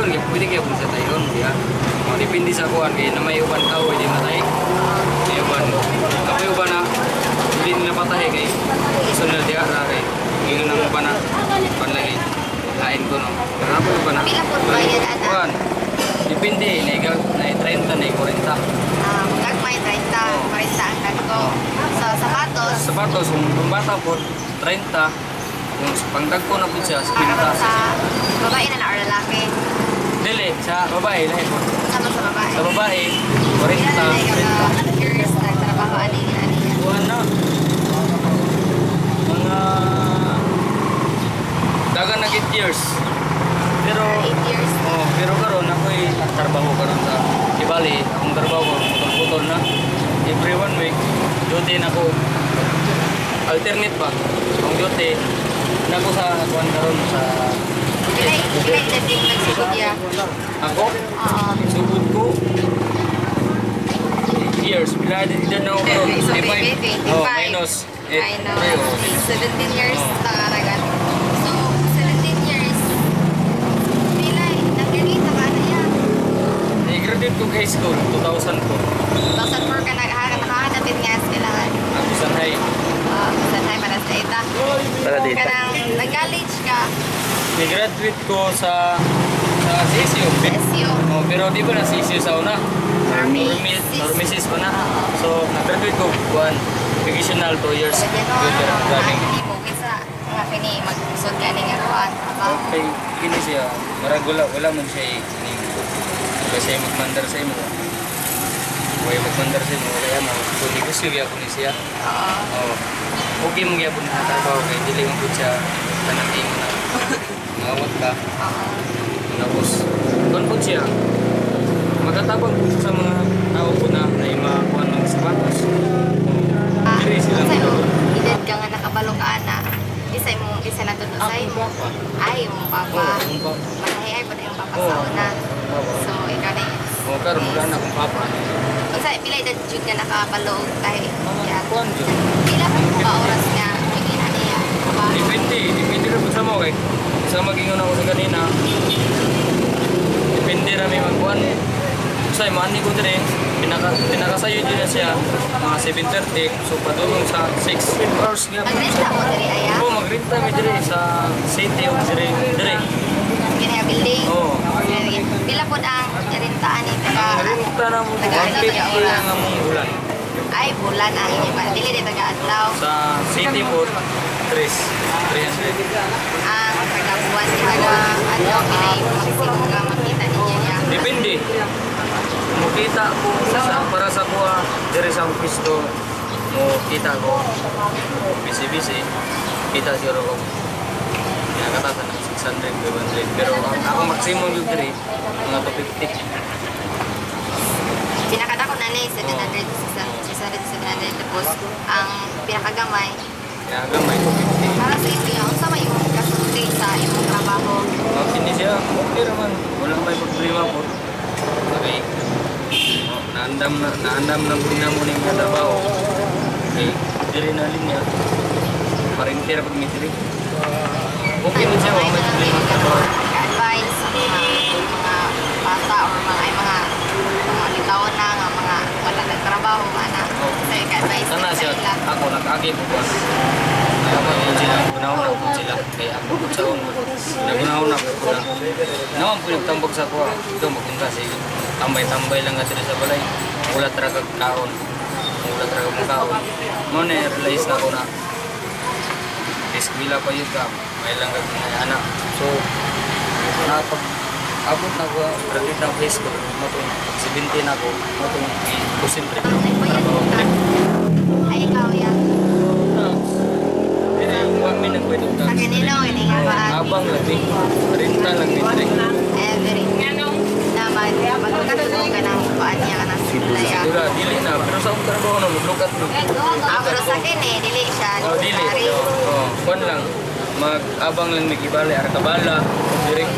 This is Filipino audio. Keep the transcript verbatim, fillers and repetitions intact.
tayon, pwede kayo kung sa tayon. Ya. Oh, depende sa kuhan, kaya na may uban tao, hindi matay. May uban. Kapag uban na, hindi nila patay kay sunod diya na kay yun ang uban na panlagi. Lain ko no. Pero ako uban na. Pila po ba yan, ana? Kuhan. Depende, naigag, na thirty, na forty. Ah, magkag may thirty, forty ang tagko. So, sapatos. Sapatos, kung bata po, thirty. Kung pangtagko na po siya, Para fifty. sa babae na na or lalaki. Dili, sa babae, lahat po. Sama sa babae. Sa babae, forty, Pila na thirty. yung years na trabaho ani ani yan. Kuhan na. Mga dagan na eight years. Pero eight years. oh, pero karon ako'y trabaho karon sa Ibali. Akong trabaho ko putol-putol na. Every one week, duty na ko. Alternate pa. Ang duty na ko sa kuan karon sa Pila pila yung nagsugod ya. ako. Oo. Sugod ko eight years. Bila din na ako karon. So, Di baby, five. baby, Oh, five. minus eight. I know. Tayo. seventeen years Oh. tangaragan. So, seventeen years. Pila, nagkakita ka na yan. I-graduate ko high school two thousand four. two thousand four ka nakahanapin nga kailangan. Ako sa high. Uh, sa time para sa ita. Para dito. Kanang nag-college ka I-graduate ko sa sa C S U. sa S U. Oh, pero di ba na C S U sa una? Army. Normisis pa na. So, nag-graduate ko kuan vocational two years. Pwede no, Good ano, driving. hindi mo kisa nga kini mag-usod ka ning aruan. Okay, kini siya. Marag wala, wala man siya ini. Kasi magmandar sa imo. Kaya magmandar sa imo, kaya mo. Kung negosyo gyud ko ni siya. Oo. Oh. Okay mo gyapon na trabaho kay dili man pud siya tanang imo na. Ngawat ka. Oo. Tapos, doon po siya. Magkatabang po sa mga tao po na na imakuha ng sapatos. Ah, Diri sila sa'yo, dito. edad ka nga nakabalo ka ana. Isa mo isa na tuto sa imo. papa. Ay, yung papa. Oo, yung papa. Manahay pa na yung papa Oo. sa una. Papa. So, ikaw na yun. O, karon wala na akong papa. Unsa pila edad jud ka nakabalo tayo. Mga Yeah. kuhan dyan. Pila pa mo ka oras nga pagina niya. Depende. Depende rin po sa mo kay. Sa mag-ingon ako sa kanina. Depende rami magkuhan. Usay, maani ko din eh. Pinaka, pinakasayo din na siya. Mga seven thirty. So, padulong sa six hours nga po. Magrenta mo diri aya. Oo, magrenta mi dire sa city o dire. Dire. Kini building. Oo. Pila po ang rentahan ni taga Renta na mo. taga one ano fifty taga lang oras. ang mong ulan. Ay bulan ang inyo pa. Dili di taga adlaw. Sa city po, tres. three hundred. Ang taga buwan di taga adlaw kinay maximum nga makita ninyo niya. Depende. Mukita ko sa para sa kuha dire sa pisto. Mo kita ko busy-busy. Kita siguro ko. Kaya katatan ng six hundred, five hundred. Pero ang ako maximum yung dire mga two fifty. Pinakadako na ni seven hundred, six hundred, seven hundred. Tapos ang pinakagamay Kaya gamay two fifty. para sa inyo, unsa may imong kasulti sa imong trabaho? Ang kini siya, okay naman. Walang may problema po. Okay. Oh, naandam na, naandam na po na mo ng trabaho. Okay. Diri na linya. Parintir pag mitri. Okay mo siya, wala may problema sa trabaho. Advice sa mga mga bata o mga ay mga mga litawan na nga mga wala nagtrabaho ana. Sa advice Sana siya, ako nag-agi po po. Nalaman po sila, gunahon po sila. Kaya ako po sa unod. Nagunahon na po po na. Naman po nagtambok sa kuha. Ito magpunta sige. Tambay-tambay lang nga sila sa balay. Wala talaga kaon. Wala talaga mong kaon. Mo na-realize na ko na eskwela pa yun ka. May lang kag mga anak. So, napag abot na ko, graduate na ko high school. Matong seventeen ako. Matong i-concentrate ko. Trabaho ko rin. Ay ikaw yan. Hindi yung one minute pwede Sa kanino ini nga ba? Abang lang eh. Renta lang eh. Every naman magkatulong ka ng paan niya ka ng simulaya. Sigura, dili na. Pero sa akong trabaho na, maglukat mo. Ah, pero sa akin eh, dili siya. Oh, dili. Sorry. Oh, kuwan lang. Mag-abang lang may kibali, arkabala, direct